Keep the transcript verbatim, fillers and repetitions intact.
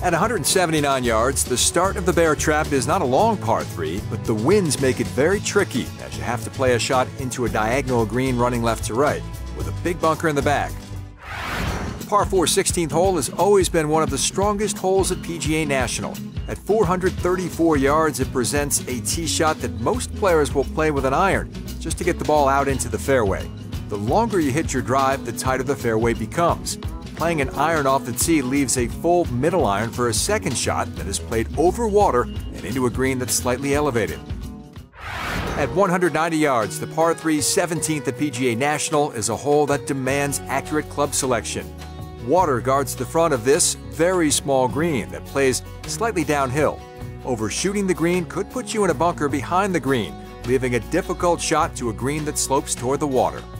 At one hundred seventy-nine yards, the start of the bear trap is not a long par three, but the winds make it very tricky as you have to play a shot into a diagonal green running left to right, with a big bunker in the back. The par four sixteenth hole has always been one of the strongest holes at P G A National. At four hundred thirty-four yards, it presents a tee shot that most players will play with an iron, just to get the ball out into the fairway. The longer you hit your drive, the tighter the fairway becomes. Playing an iron off the tee leaves a full middle iron for a second shot that is played over water and into a green that's slightly elevated. At one hundred ninety yards, the par three seventeenth at P G A National is a hole that demands accurate club selection. Water guards the front of this very small green that plays slightly downhill. Overshooting the green could put you in a bunker behind the green, leaving a difficult shot to a green that slopes toward the water.